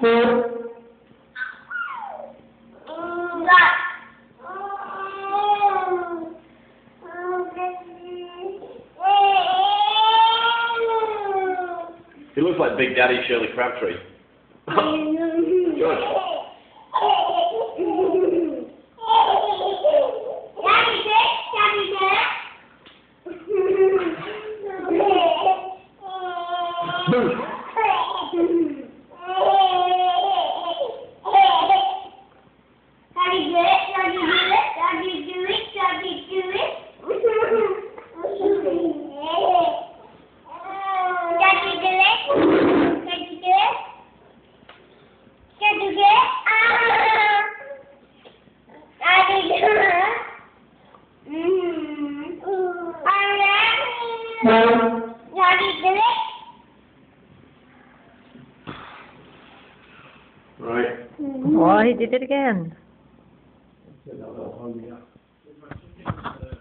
He looks like Big Daddy Shirley Crabtree. Good. Right. Oh, he did it again.